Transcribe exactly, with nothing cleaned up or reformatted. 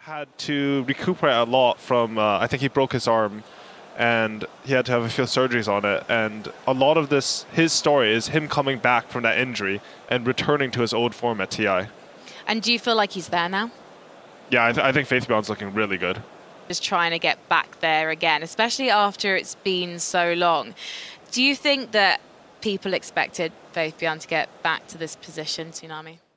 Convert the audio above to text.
had to recuperate a lot from, uh, I think he broke his arm and he had to have a few surgeries on it. And a lot of this, his story is him coming back from that injury and returning to his old form at T I. And do you feel like he's there now? Yeah, I, th I think Faith-Bjørn's looking really good. Just trying to get back there again, especially after it's been so long. Do you think that people expected Faith-Bjørn to get back to this position, Tsunami?